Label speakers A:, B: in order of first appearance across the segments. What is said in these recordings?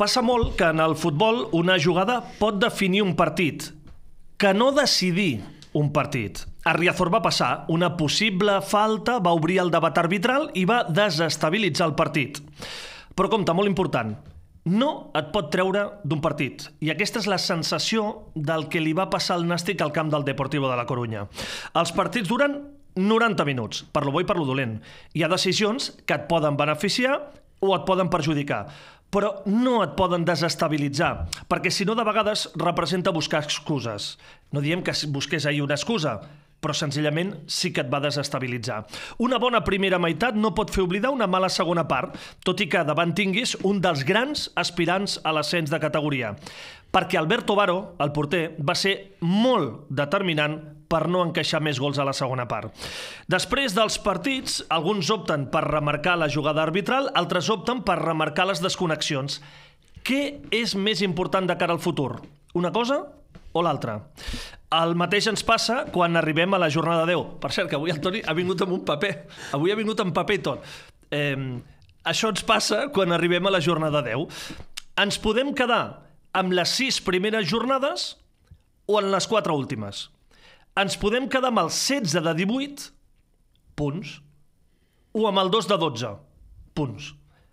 A: Passa molt que en el futbol una jugada pot definir un partit, que no decidir un partit. A Riazor va passar, una possible falta va obrir el debat arbitral i va desestabilitzar el partit. Però compte, molt important, no et pot treure d'un partit. I aquesta és la sensació del que li va passar al Nàstic al camp del Deportivo de la Corunya. Els partits duren 90 minuts, per lo bo i per lo dolent. Hi ha decisions que et poden beneficiar o et poden perjudicar, però no et poden desestabilitzar, perquè si no de vegades representa buscar excuses. No diem que busqués ahir una excusa, però senzillament sí que et va desestabilitzar. Una bona primera meitat no pot fer oblidar una mala segona part, tot i que davant tinguis un dels grans aspirants a l'ascens de categoria. Perquè Alberto Baro, el porter, va ser molt determinant per no encaixar més gols a la segona part. Després dels partits, alguns opten per remarcar la jugada arbitral, altres opten per remarcar les desconnexions. Què és més important de cara al futur? Una cosa o l'altra? El mateix ens passa quan arribem a la jornada 10. Per cert, que avui el Toni ha vingut amb un paper. Avui ha vingut amb paper i tot. Això ens passa quan arribem a la jornada 10. Ens podem quedar amb les 6 primeres jornades o en les 4 últimes. Ens podem quedar amb el 16 de 18 punts o amb el 2 de 12 punts.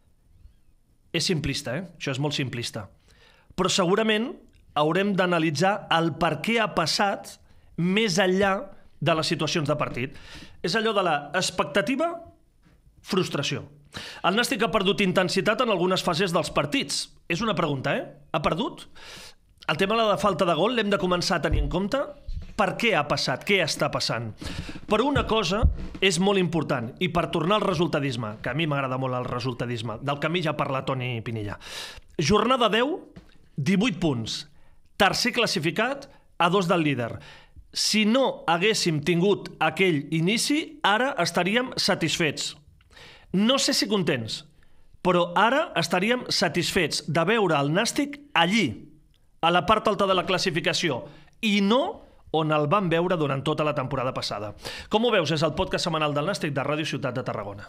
A: És simplista, Això és molt simplista. Però segurament haurem d'analitzar el per què ha passat més enllà de les situacions de partit. És allò de l'expectativa, frustració. El Nàstic ha perdut intensitat en algunes fases dels partits. És una pregunta, Ha perdut? El tema de la falta de gol l'hem de començar a tenir en compte. Per què ha passat? Què està passant? Però una cosa és molt important, i per tornar al resultadisme, que a mi m'agrada molt el resultadisme, del que a mi ja parla Toni Pinilla. Jornada 10, 18 punts. Tercer classificat a 2 del líder. Si no haguéssim tingut aquell inici, ara estaríem satisfets. No sé si contents, però ara estaríem satisfets de veure el Nàstic allí, a la part alta de la classificació, i no on el vam veure durant tota la temporada passada. Com ho veus? És el podcast setmanal del Nàstic de Ràdio Ciutat de Tarragona.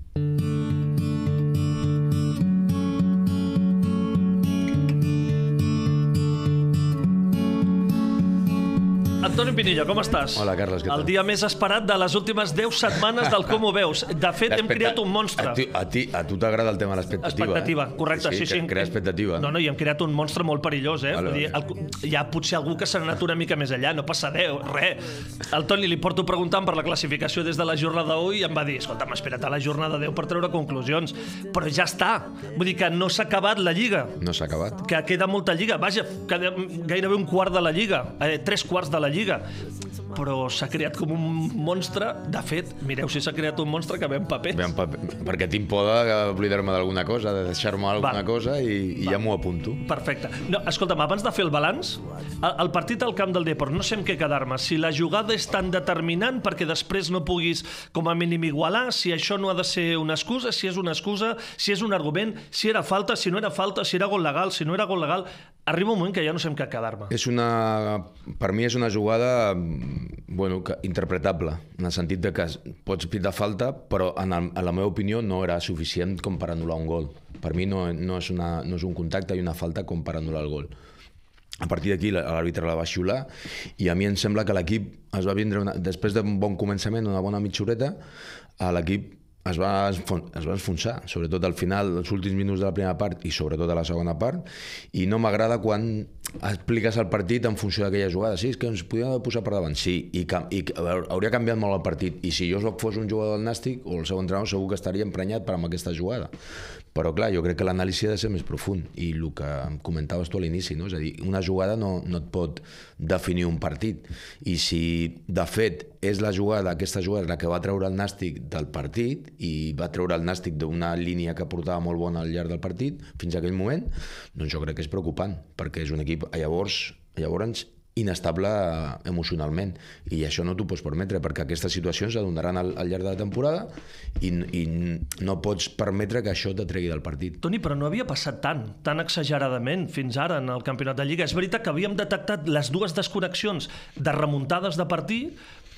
A: Antoni Pinilla, com estàs?
B: Hola, Carles, què tal?
A: El dia més esperat de les últimes 10 setmanes del Com ho veus. De fet, hem creat un monstre.
B: A tu t'agrada el tema de l'expectativa,
A: Expectativa, correcte. Sí.
B: Crea expectativa.
A: No, i hem creat un monstre molt perillós,
B: Vale.
A: Vull dir, hi ha potser algú que s'ha anat una mica més enllà, no passa res. Al Toni li porto preguntant per la classificació des de la jornada 1 i em va dir, escolta'm, espera't a la jornada 10 per treure conclusions. Però ja està. Vull dir que no s'ha acabat la Lliga.
B: No s'ha acabat.
A: Que queda molta Lliga. Vaja, gairebé un quart de la Lliga. 3 quarts de la Lliga. Però s'ha creat com un monstre. De fet, mireu si s'ha creat un monstre que ve en paper.
B: Perquè tinc por d'oblidar-me d'alguna cosa, de deixar-me alguna cosa i ja m'ho apunto.
A: Perfecte. No, escolta'm, abans de fer el balanç, el partit al camp del Depor, no sé amb què quedar-me. Si la jugada és tan determinant perquè després no puguis com a mínim igualar, si això no ha de ser una excusa, si és una excusa, si és un argument, si era falta, si no era falta, si era gol legal, si no era gol legal. Arriba un moment que ja no sé amb què quedar-me.
B: Per mi és una jugada interpretable, en el sentit de que pots pitar falta, però en la meva opinió no era suficient com per anul·lar un gol. Per mi no és un contacte i una falta com per anul·lar el gol. A partir d'aquí l'àrbitre la va xiular i a mi em sembla que l'equip es va vindre, després d'un bon començament, una bona mitja horeta, l'equip es va enfonsar, sobretot al final, els últims minuts de la primera part i sobretot a la segona part, i no m'agrada quan expliques el partit en funció d'aquella jugada. Sí, és que ens podíem posar per davant. Sí, i hauria canviat molt el partit. I si jo fos un jugador del Nàstic o el seu entrenador, segur que estaria emprenyat per amb aquesta jugada. Però clar, jo crec que l'anàlisi ha de ser més profund, i el que comentaves tu a l'inici, no? És a dir, una jugada no et pot definir un partit, i si de fet és aquesta jugada la que va treure el Nàstic del partit i va treure el Nàstic d'una línia que portava molt bona al llarg del partit fins a aquell moment, doncs jo crec que és preocupant, perquè és un equip llavors inestable emocionalment, i això no t'ho pots permetre, perquè aquestes situacions es donaran al llarg de la temporada i no pots permetre que això te tregui del partit.
A: Toni, però no havia passat tan exageradament fins ara en el campionat de Lliga. És veritat que havíem detectat les dues desconnexions de remuntades de partit,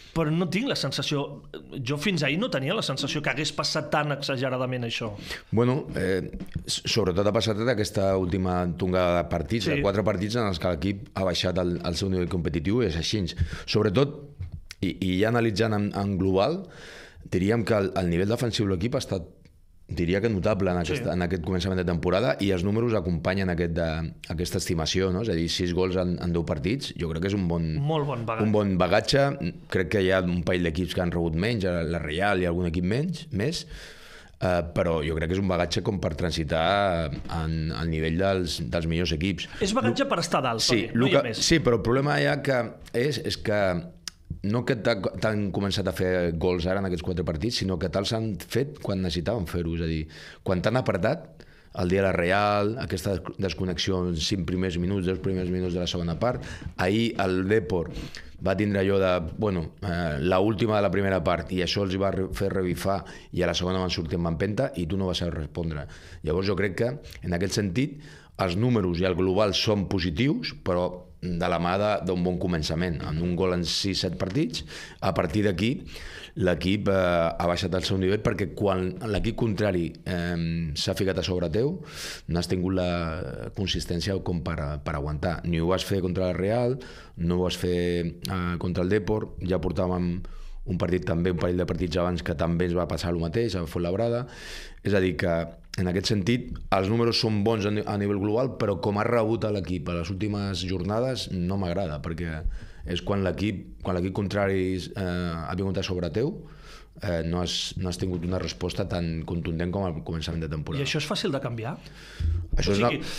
A: Però no tinc la sensació... Jo fins ahir no tenia la sensació que hagués passat tan exageradament això.
B: Bueno, sobretot ha passat aquesta última tongada de partits, de 4 partits en els que l'equip ha baixat el seu nivell competitiu, i és així. Sobretot, i ja analitzant en global, diríem que el nivell defensiu de l'equip ha estat, diria que notable en aquest començament de temporada, i els números acompanyen aquesta estimació, no? És a dir, 6 gols en 10 partits, jo crec que és un bon bagatge. Crec que hi ha un parell d'equips que han rebut menys, la Real i algun equip més, però jo crec que és un bagatge com per transitar al nivell dels millors equips.
A: És bagatge per estar dalt, Toni, no hi ha més.
B: Sí, però el problema ja que és que no que t'han començat a fer gols ara en aquests 4 partits, sinó que te'ls han fet quan necessitaven fer-ho. És a dir, quan t'han apretat, el dia de la Real, aquesta desconnexió en 5 primers minuts, 10 primers minuts de la segona part. Ahir el Depor va tindre allò de, l'última de la primera part, i això els va fer revifar, i a la segona van sortir amb empenta i tu no vas saber respondre. Llavors jo crec que, en aquest sentit, els números i el global són positius, però de la mà d'un bon començament, amb un gol en 6-7 partits. A partir d'aquí l'equip ha baixat el seu nivell, perquè quan l'equip contrari s'ha ficat a sobre teu, no has tingut la consistència com per aguantar. Ni ho vas fer contra la Real, no ho vas fer contra el Depor, ja portàvem un partit també, un parell de partits abans que també ens va passar el mateix, a Fuenlabrada. És a dir, que en aquest sentit els números són bons a nivell global, però com ha rebut l'equip a les últimes jornades no m'agrada, perquè és quan l'equip contrari ha vingut a sobre teu, no has tingut una resposta tan contundent com al començament de temporada.
A: I això és fàcil de canviar?
B: Això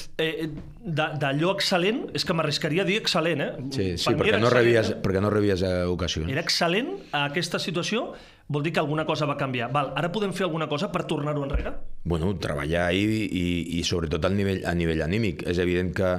A: d'allò excel·lent, és que m'arriscaria a dir excel·lent,
B: Sí, perquè no rebies ocasions.
A: Era excel·lent a aquesta situació, vol dir que alguna cosa va canviar. Ara podem fer alguna cosa per tornar-ho enrere?
B: Bueno, treballar i sobretot a nivell anímic. És evident que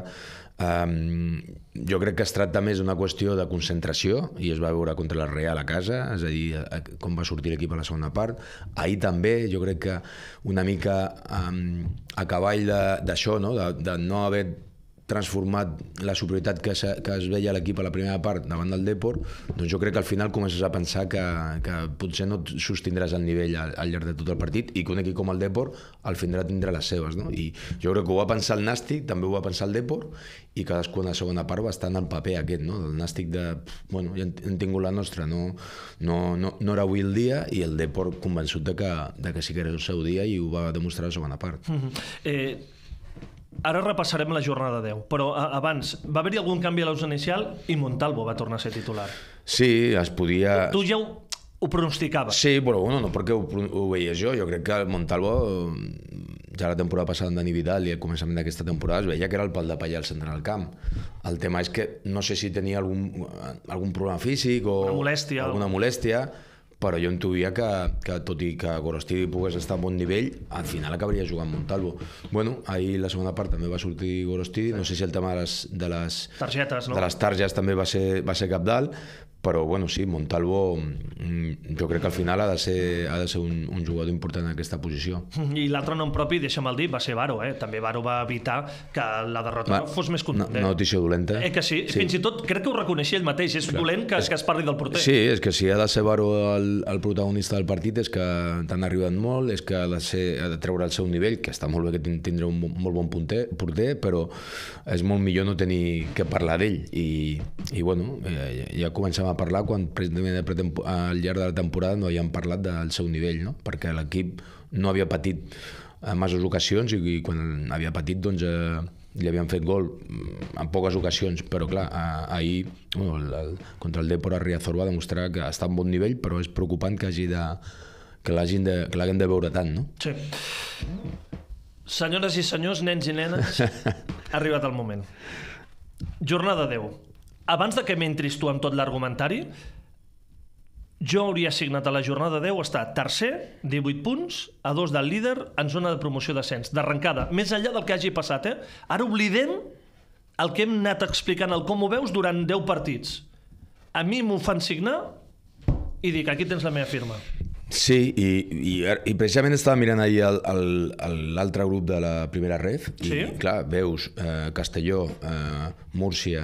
B: jo crec que es tracta més d'una qüestió de concentració, i es va veure contra la Real a casa, és a dir, com va sortir l'equip a la segona part. Ahir també, jo crec que una mica a cavall d'això, no? De no haver transformat la superioritat que es veia a l'equip a la primera part davant del Depor, doncs jo crec que al final comences a pensar que potser no sostindràs el nivell al llarg de tot el partit, i que un equip com el Depor al final tindrà les seves, no? I jo crec que ho va pensar el Nàstic, també ho va pensar el Depor, i cadascú en la segona part va estar en el paper aquest, no? El Nàstic ja hem tingut la nostra, no era avui el dia, i el Depor convençut de que sí que era el seu dia, i ho va demostrar a la segona part.
A: Ara repassarem la jornada 10, però abans va haver-hi algun canvi a l'onze inicial i Montalvo va tornar a ser titular.
B: Sí, es podia...
A: Tu ja ho pronosticaves.
B: Sí, però no perquè ho veies jo. Jo crec que el Montalvo, ja la temporada passada amb Dani Vidal i el començament d'aquesta temporada, es veia que era el pal de paller al centre del camp. El tema és que no sé si tenia algun problema físic o alguna molèstia, però jo intuïa que tot i que Gorostidi pogués estar a bon nivell, al final acabaria jugant Montalvo. Ahir la segona part també va sortir Gorostidi, no sé si el tema de les
A: targetes, no?
B: De les targetes també va ser cabdal, però sí, Montalvo jo crec que al final ha de ser un jugador important en aquesta posició.
A: I l'altre nom propi, deixa'm dir, va ser Varo. També Varo va evitar que la derrota no fos més contundent.
B: Una notícia dolenta.
A: Que sí, fins i tot crec que ho reconeixia ell mateix. És dolent que es parli del porter.
B: Sí, és que si ha de ser Varo el protagonista del partit, és que t'han arribat molt, és que ha de treure el seu nivell, que està molt bé que tindrà un molt bon porter, però és molt millor no tenir que parlar d'ell. I ja comencem a parlar quan precisament al llarg de la temporada no havíem parlat del seu nivell, no? Perquè l'equip no havia patit en masses ocasions, i quan havia patit li havien fet gol en poques ocasions, però clar, ahir contra el Depor a Riazor va demostrar que està en bon nivell, però és preocupant que l'haguem de veure tant, no?
A: Sí. Senyores i senyors, nens i nenes, ha arribat el moment. Jornada 10. Abans de que m'entris tu amb tot l'argumentari, jo hauria assignat a la jornada 10 estar tercer, 18 punts, a 2 del líder, en zona de promoció d'ascens, d'arrencada, més enllà del que hagi passat. Ara oblidem el que hem anat explicant, el com ho veus durant 10 partits. A mi m'ho fan signar i dic, aquí tens la meva firma.
B: Sí, i precisament estava mirant ahir l'altre grup de la primera ref, i clar, veus Castelló, Múrcia,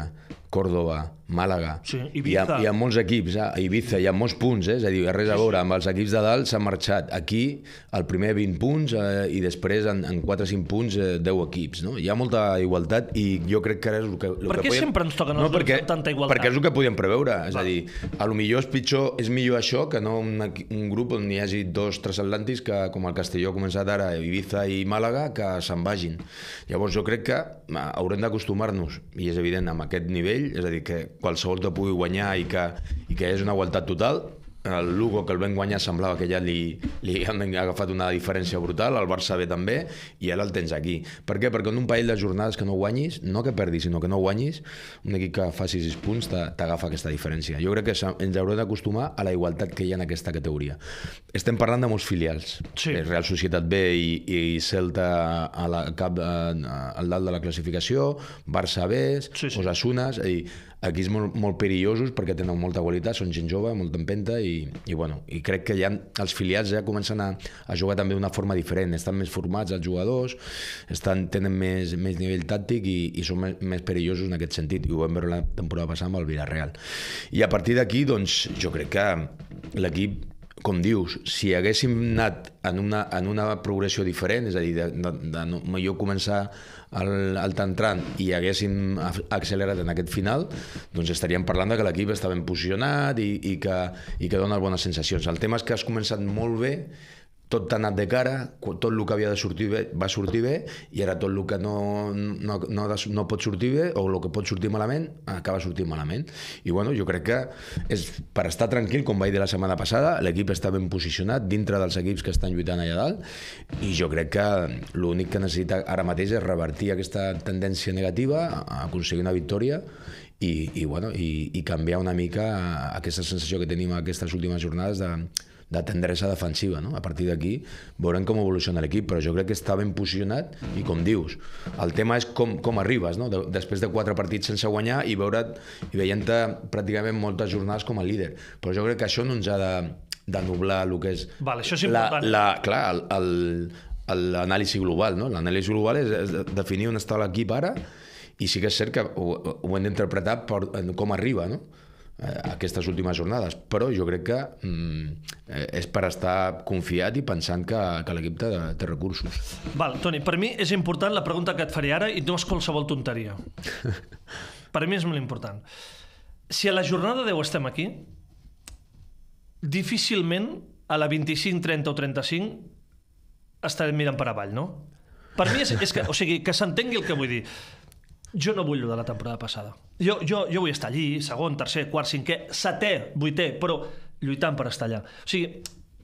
B: Córdoba, Màlaga,
A: Sí, Ibiza.
B: hi ha molts equips, a Ibiza hi ha molts punts, és a dir, res a veure, amb els equips de dalt s'han marxat. Aquí, el primer 20 punts i després en 4 o 5 punts 10 equips, no? Hi ha molta igualtat i jo crec que ara és el que
A: Per què sempre ens toquen els grups amb tanta igualtat?
B: Perquè és el que podíem preveure, és a dir, a lo millor és millor això que no un grup on hi hagi 2 transatlàntics que, com el Castelló ha començat ara, Ibiza i Màlaga, que se'n vagin. Llavors jo crec que haurem d'acostumar-nos, i és evident, amb aquest nivell, és a dir, que qualsevol te pugui guanyar i que hi hagi una igualtat total. El Lugo, que el vam guanyar, semblava que ja li han agafat una diferència brutal, el Barça B també, i ara el tens aquí. Per què? Perquè en un parell de jornades que no guanyis, no que perdis, sinó que no guanyis, un equip que faci 6 punts t'agafa aquesta diferència. Jo crec que ens haurem d'acostumar a la igualtat que hi ha en aquesta categoria. Estem parlant de molts filials.
A: Sí.
B: Real Societat B i Celta al dalt de la classificació, Barça B, Osasuna, és a dir, equips molt perillosos perquè tenen molta qualitat, són gent jove, molta empenta i crec que ja els filials ja comencen a jugar també d'una forma diferent, estan més formats els jugadors, tenen més nivell tàctic i són més perillosos en aquest sentit, i ho vam veure la temporada passada amb el Villarreal. I a partir d'aquí, doncs, jo crec que l'equip, com dius, si haguéssim anat en una progressió diferent, és a dir, de millor començar al tantrant i haguéssim accelerat en aquest final, doncs estaríem parlant de que l'equip està ben posicionat i que dona bones sensacions. El tema és que has començat molt bé, tot t'ha anat de cara, tot el que havia de sortir bé va sortir bé, i ara tot el que no pot sortir bé, o el que pot sortir malament, acaba sortint malament. I bueno, jo crec que és per estar tranquil, com vaig dir la setmana passada, l'equip està ben posicionat dintre dels equips que estan lluitant allà dalt, i jo crec que l'únic que necessita ara mateix és revertir aquesta tendència negativa, aconseguir una victòria i canviar una mica aquesta sensació que tenim aquestes últimes jornades de tendresa defensiva, no? A partir d'aquí veurem com evoluciona l'equip, però jo crec que està ben posicionat i, com dius, el tema és com arribes, no? Després de 4 partits sense guanyar i veient-te pràcticament moltes jornades com a líder. Però jo crec que això no ens ha de nublar el que és...
A: Val, això és important.
B: Clar, l'anàlisi global, no? L'anàlisi global és definir on està l'equip ara, i sí que és cert que ho hem d'interpretar per com arriba, no? Aquestes últimes jornades, però jo crec que és per estar confiat i pensant que l'equip té recursos.
A: Val, Toni, per mi és important la pregunta que et faré ara i no és qualsevol tonteria. Per mi és molt important. Si a la jornada 10 estem aquí, difícilment a la 25, 30 o 35 estarem mirant per avall, no? Per mi és que, o sigui, que s'entengui el que vull dir. Jo no vull lo de la temporada passada. Jo vull estar allí, segon, tercer, quart, cinquè, setè, vuitè, però lluitant per estar allà. O sigui,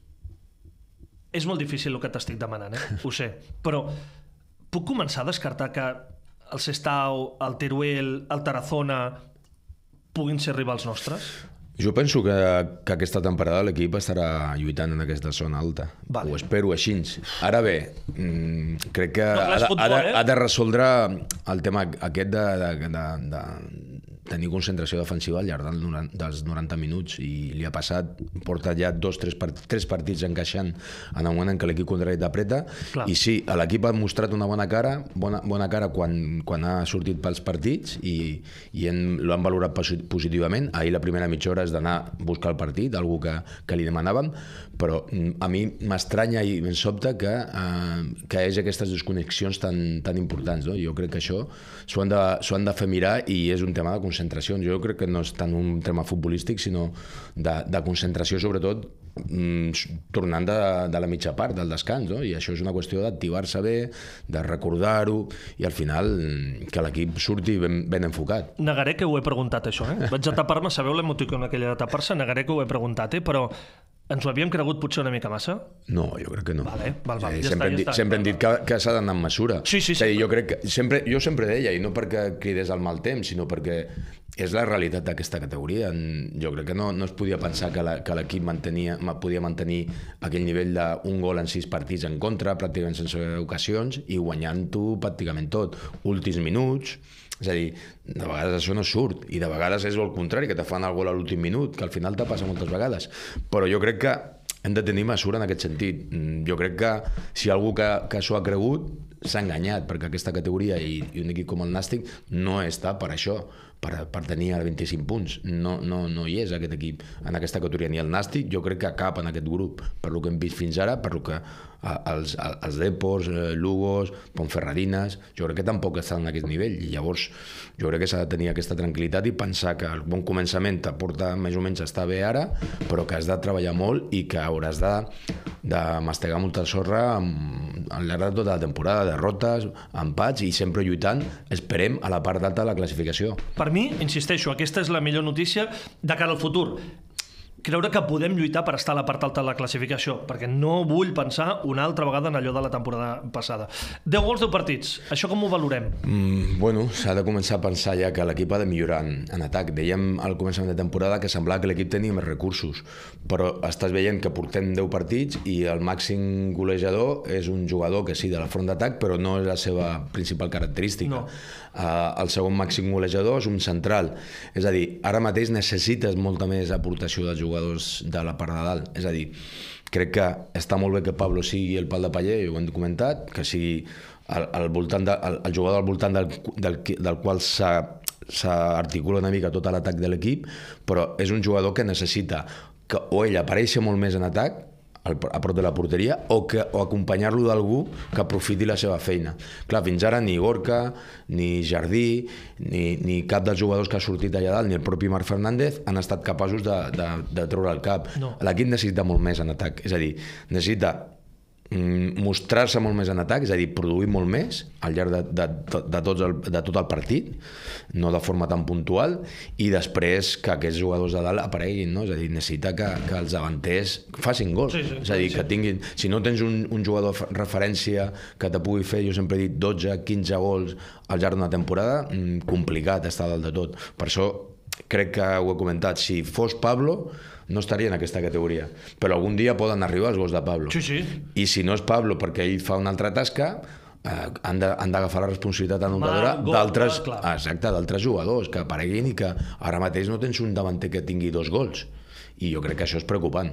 A: és molt difícil el que t'estic demanant, ho sé, però puc començar a descartar que el Sestao, el Teruel, el Tarazona puguin ser rivals nostres?
B: Jo penso que aquesta temporada l'equip estarà lluitant en aquesta zona alta. Vale. Ho espero així. Ara bé, crec que ha de resoldre el tema aquest de tenir concentració defensiva al llarg dels 90 minuts, i li ha passat, porta ja 3 partits encaixant en el moment en què l'equip contrari t'apreta. I sí, l'equip ha mostrat una bona cara quan ha sortit pels partits i l'han valorat positivament. Ahir la primera mitja hora és d'anar a buscar el partit, algú que li demanàvem, però a mi m'estranya i em sobta que hi hagi aquestes desconnexions tan importants, no? Jo crec que això s'ho han de fer mirar, i és un tema de concentració. Jo crec que no és tant un tema futbolístic, sinó de concentració, sobretot tornant de la mitja part del descans, no? I això és una qüestió d'activar-se bé, de recordar-ho, i al final que l'equip surti ben enfocat.
A: Negaré que ho he preguntat, això, Vaig a tapar-me, sabeu l'emoticona aquella de tapar-se? Negaré que ho he preguntat, però ens ho havíem cregut potser una mica massa?
B: No, jo crec que no.
A: Val.
B: Sempre hem dit que s'ha d'anar amb mesura.
A: Sí.
B: Jo sempre deia, i no perquè cridés al mal temps, sinó perquè és la realitat d'aquesta categoria. Jo crec que no es podia pensar que l'equip podia mantenir aquell nivell d'un gol en 6 partits en contra, pràcticament sense ocasions, i guanyant-ho pràcticament tot. Últims minuts, és a dir, de vegades això no surt, i de vegades és el contrari, que te fan el gol a l'últim minut, que al final te passa moltes vegades. Però jo crec que hem de tenir mesura en aquest sentit. Jo crec que si algú que s'ho ha cregut s'ha enganyat, perquè aquesta categoria i un equip com el Nàstic no està per això, per tenir 25 punts. No hi és aquest equip en aquesta categoria, ni el Nàstic, jo crec que cap en aquest grup, per lo que hem vist fins ara, per lo que els Depors, Lugos, Ponferradines, jo crec que tampoc estan en aquest nivell, i llavors jo crec que s'ha de tenir aquesta tranquil·litat i pensar que el bon començament t'aporta més o menys a estar bé ara, però que has de treballar molt i que hauràs de mastegar molta sorra al llarg de tota la temporada, derrotes, empats i sempre lluitant, esperem, a la part alta de la classificació.
A: Per mi, insisteixo, aquesta és la millor notícia de cara al futur. Creure que podem lluitar per estar a la part alta de la classificació, perquè no vull pensar una altra vegada en allò de la temporada passada. 10 gols, 10 partits. Això com ho valorem?
B: Bueno, s'ha de començar a pensar ja que l'equip ha de millorar en atac. Dèiem al començament de temporada que semblava que l'equip tenia més recursos, però estàs veient que portem 10 partits i el màxim golejador és un jugador que sí, de la front d'atac, però no és la seva principal característica.
A: No.
B: El segon màxim golejador és un central. És a dir, ara mateix necessites molta més aportació dels jugadors de la part de dalt. És a dir, crec que està molt bé que Pablo sigui el pal de paller, ho hem comentat, que sigui el jugador al voltant del qual s'articula una mica tot l'atac de l'equip, però és un jugador que necessita que o ell apareixi molt més en atac, a prop de la porteria, o acompanyar-lo d'algú que aprofiti la seva feina. Clar, fins ara ni Gorka, ni Jardí, ni cap dels jugadors que ha sortit allà dalt, ni el propi Marc Fernández, han estat capaços de treure el cap. No. L'equip necessita molt més en atac, és a dir, necessita mostrar-se molt més en atac, és a dir, produir molt més al llarg de tot el partit, no de forma tan puntual, i després que aquests jugadors de dalt apareguin, no? És a dir, necessita que els davanters facin gols. Sí, és a dir, que tinguin... Si no tens un jugador de referència que te pugui fer, jo sempre he dit, 12, 15 gols al llarg d'una temporada, complicat estar dalt de tot. Per això crec que ho he comentat, si fos Pablo no estaria en aquesta categoria, però algun dia poden arribar els gols de Pablo.
A: Sí, sí.
B: I si no és Pablo perquè ell fa una altra tasca, han d'agafar la responsabilitat anotadora d'altres jugadors que apareguin i que ara mateix no tens un davanter que tingui 2 gols. I jo crec que això és preocupant.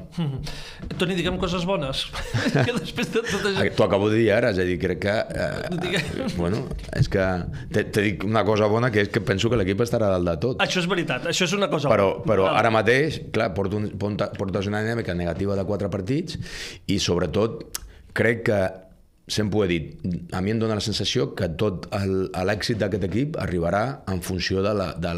A: Toni, diguem coses bones. Que després de tot això...
B: T'ho acabo de dir ara, és a dir, crec que... Bueno, és que te dic una cosa bona, que és que penso que l'equip estarà dalt de tot.
A: Això és veritat, això és una cosa bona.
B: Però ara mateix, clar, portes una dinàmica negativa de 4 partits i sobretot crec que sempre ho he dit, a mi em dóna la sensació que tot l'èxit d'aquest equip arribarà en funció de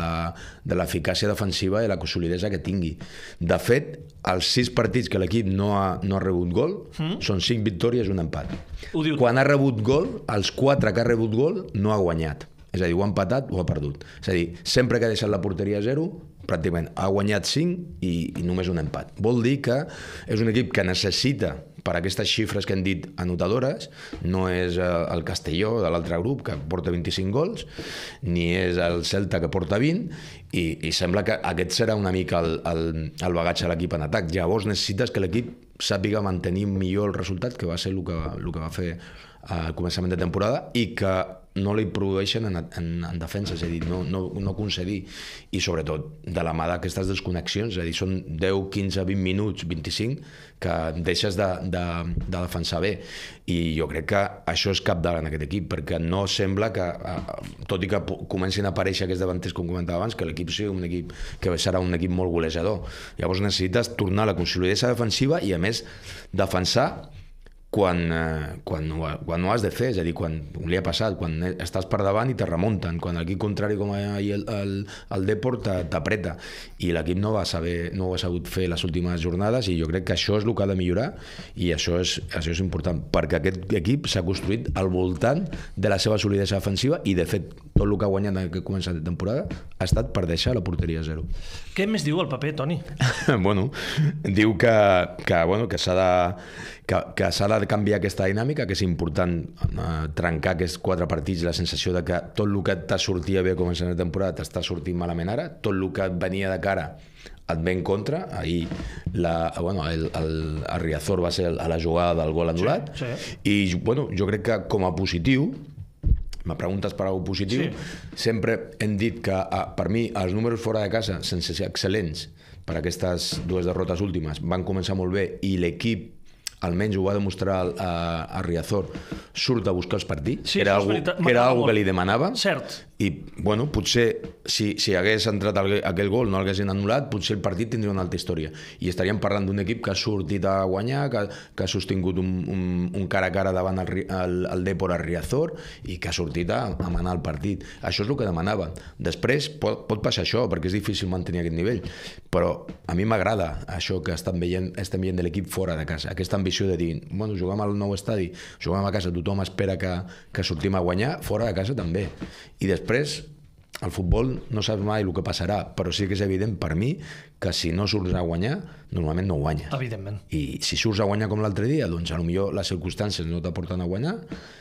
B: l'eficàcia defensiva i la solidesa que tingui. De fet, els 6 partits que l'equip no ha rebut gol són 5 victòries i un empat. Quan ha rebut gol, els 4 que ha rebut gol no ha guanyat. És a dir, ho ha empatat o ha perdut. És a dir, sempre que ha deixat la porteria a 0, pràcticament ha guanyat 5 i només un empat. Vol dir que és un equip que necessita, per aquestes xifres que hem dit anotadores, no és el Castelló de l'altre grup que porta 25 gols, ni és el Celta que porta 20, i sembla que aquest serà una mica el bagatge de l'equip en atac. Llavors necessites que l'equip sàpiga mantenir millor el resultat, que va ser el que va fer al començament de temporada, i que no li produeixen en defensa, és a dir, no concedir, i sobretot de la mà d'aquestes desconnexions, és a dir, són 10, 15, 20 minuts, 25, que deixes de defensar bé, i jo crec que això és cabdal en aquest equip, perquè no sembla que, tot i que comencin a aparèixer aquests davanters, com comentava abans, que l'equip sigui un equip que serà un equip molt golejador. Llavors necessites tornar a la consolidació defensiva i, a més, defensar quan ho has de fer, és a dir, quan li ha passat, quan estàs per davant i te remunten, quan l'equip contrari, com ahir el Depor, t'apreta, i l'equip no ho ha sabut fer les últimes jornades, i jo crec que això és el que ha de millorar, i això és important, perquè aquest equip s'ha construït al voltant de la seva solidesa defensiva, i de fet tot el que ha guanyat en aquest començament de temporada ha estat per deixar la porteria a 0.
A: Què més diu el paper, Toni?
B: Bueno, diu que s'ha de canviar aquesta dinàmica, que és important trencar aquests 4 partits, la sensació de que tot el que t'ha sortit bé començant la temporada t'està sortint malament ara, tot el que venia de cara et ve en contra. Ahir el Riazor va ser a la jugada del gol anul·lat, i jo crec que com a positiu, me preguntes per alguna cosa positiu, sempre hem dit que per mi els números fora de casa, sense ser excel·lents per aquestes 2 derrotes últimes, van començar molt bé, i l'equip almenys ho va demostrar a Riazor, surt a buscar els partits,
A: Sí,
B: que era
A: això és veritat.
B: algo que li demanava.
A: Cert.
B: I, bueno, potser si hagués entrat aquell gol, no l'haguessin anul·lat, potser el partit tindria una altra història. I estaríem parlant d'un equip que ha sortit a guanyar, que ha sostingut un cara a cara davant el Dépor a Riazor i que ha sortit a manar el partit. Això és el que demanaven. Després pot passar això, perquè és difícil mantenir aquest nivell, però a mi m'agrada això que estem veient de l'equip fora de casa, aquesta ambició de dir, bueno, juguem al nou estadi, juguem a casa, tothom espera que sortim a guanyar, fora de casa també. I després, al futbol no saps mai el que passarà, però sí que és evident per mi que si no surts a guanyar, normalment no guanyes.
A: Evidentment.
B: I si surts a guanyar com l'altre dia, doncs potser les circumstàncies no t'aporten a guanyar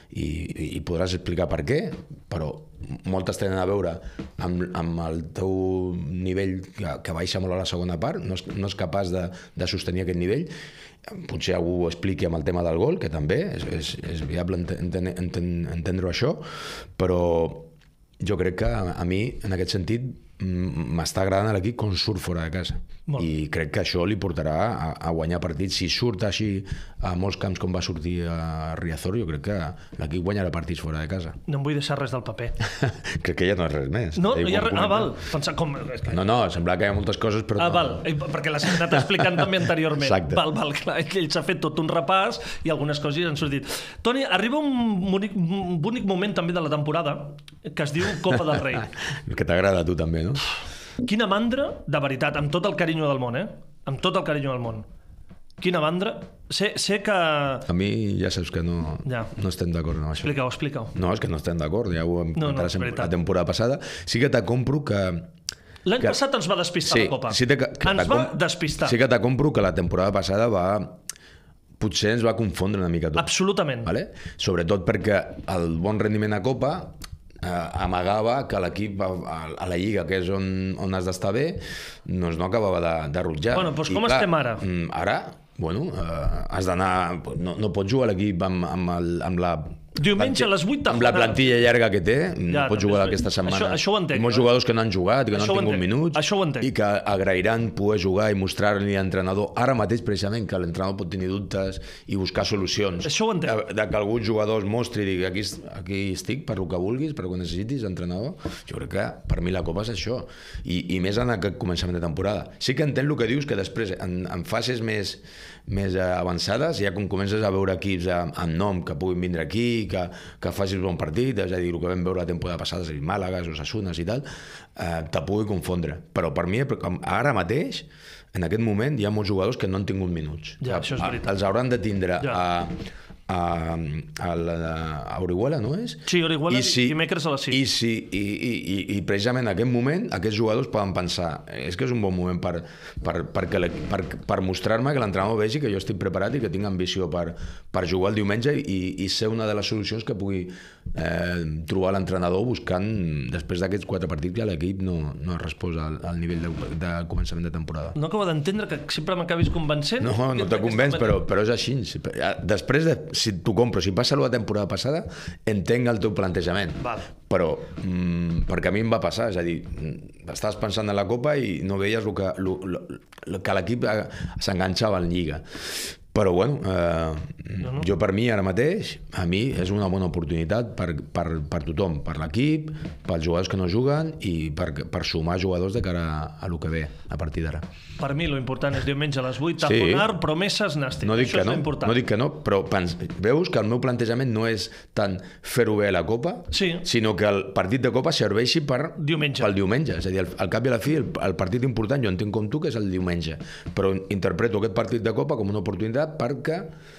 B: i podràs explicar per què, però moltes tenen a veure amb el teu nivell que baixa molt a la segona part, no és capaç de sostenir aquest nivell. Potser algú ho expliqui amb el tema del gol, que també és viable entendre això, però jo crec que a mi, en aquest sentit, m'està agradant l'equip com surt fora de casa. I crec que això li portarà a guanyar partits. Si surt així a molts camps com va sortir a Riazor, jo crec que l'equip guanyarà partits fora de casa.
A: No em vull deixar res del paper.
B: Crec que ja no és res més.
A: No, hi ha res. Val. Pensar com...
B: No, semblava que hi ha moltes coses, però...
A: Val, perquè l'has anat explicant també anteriorment.
B: Exacte.
A: Val, clar, ell s'ha fet tot un repàs i algunes coses han sortit. Toni, arriba un bonic moment també de la temporada que es diu Copa del Rei.
B: Que t'agrada a tu també, no?
A: Quina mandra, de veritat, amb tot el carinyo del món, amb tot el carinyo del món. Quina mandra. Sé que...
B: A mi ja saps que no estem d'acord amb això.
A: Explica-ho.
B: No, és que no estem d'acord, ja ho vam comentar la temporada passada. Sí que te compro que...
A: L'any passat ens va despistar la Copa. Ens va despistar.
B: Sí que te compro que la temporada passada potser ens va confondre una mica tot.
A: Absolutament.
B: Vale? Sobretot perquè el bon rendiment a Copa amagava que l'equip a la Lliga, que és on has d'estar bé, doncs no acabava de rutjar.
A: Bueno, doncs com estem ara?
B: Ara, bueno, has d'anar... No pots jugar a l'equip amb la...
A: Diumenge a les 8
B: amb la plantilla llarga que té, no pots jugar aquesta setmana.
A: Això ho entenc.
B: Molts jugadors que no han jugat, que no han tingut minuts,
A: això ho entenc.
B: i que agrairan poder jugar i mostrar-li a l'entrenador, ara mateix precisament, que l'entrenador pot tenir dubtes i buscar solucions.
A: Això ho entenc.
B: De que alguns jugadors mostri i digui aquí estic per el que vulguis, per el que necessitis, entrenador. Jo crec que per mi la Copa és això. I més en aquest començament de temporada. Sí que entenc el que dius, que després en fases més avançades, ja com comences a veure equips amb nom que puguin vindre aquí, que facis bon partit, és a dir, el que vam veure la temporada passada, és a dir, Màlaga, Osasunas i tal, te pugui confondre. Però per mi, ara mateix, en aquest moment, hi ha molts jugadors que no han tingut minuts.
A: Ja, això és veritat.
B: Els hauran de tindre a Orihuela, no és?
A: Sí, Orihuela i dimecres a les 6.
B: I precisament en aquest moment aquests jugadors poden pensar és que és un bon moment per mostrar-me, que l'entrenador vegi que jo estic preparat i que tinc ambició per jugar el diumenge i ser una de les solucions que pugui trobar l'entrenador buscant, després d'aquests 4 partits que l'equip no ha respost al nivell de començament de temporada.
A: No acabo d'entendre que sempre m'acabis convencent.
B: No te convenç, però és així. Després de si t'ho compro, si passa la temporada passada, entenc el teu plantejament.
A: Val.
B: Però perquè a mi em va passar, és a dir, estaves pensant en la Copa i no veies que l'equip s'enganxava en Lliga. Però bueno, jo per mi ara mateix, a mi és una bona oportunitat per tothom, per l'equip, pels jugadors que no juguen i per sumar jugadors de cara a lo que ve a partir d'ara.
A: Per mi l'important és diumenge a les 8, Taponar, Promeses, Nàstic.
B: No dic que no, però veus que el meu plantejament no és tant fer-ho bé a la Copa, sinó que el partit de Copa serveixi pel diumenge. És a dir, al cap i a la fi, el partit important, jo entenc com tu, que és el diumenge, però interpreto aquest partit de Copa com una oportunitat perquè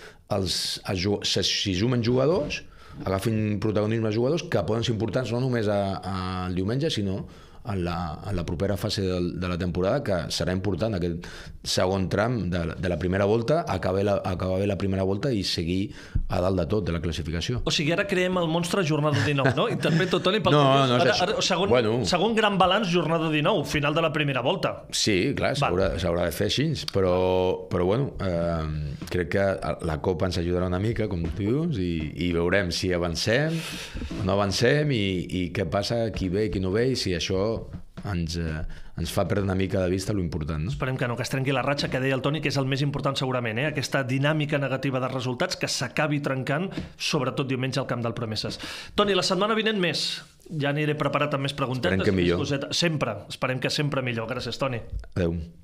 B: si sumen jugadors, agafin protagonisme jugadors que poden ser importants no només al diumenge, sinó en la propera fase de la temporada, que serà important aquest segon tram de la primera volta, acabar bé la primera volta i seguir a dalt de tot de la classificació.
A: O sigui, ara creem el monstre jornada 19, no? I també Toni, segon gran balanç jornada 19, final de la primera volta.
B: Sí, clar, s'haurà de fer així, però bueno, crec que la Copa ens ajudarà una mica, com tu dius, i veurem si avancem o no avancem i què passa, qui ve i qui no ve, i si això ens fa perdre una mica de vista l'important. No?
A: Esperem que no, que es trenqui la ratxa, que deia el Toni, que és el més important segurament, aquesta dinàmica negativa de resultats que s'acabi trencant, sobretot diumenge al camp del Promeses. Toni, la setmana vinent més. Ja aniré preparat amb més preguntetes.
B: Esperem que millor.
A: Sempre, esperem que sempre millor. Gràcies, Toni.
B: Adéu.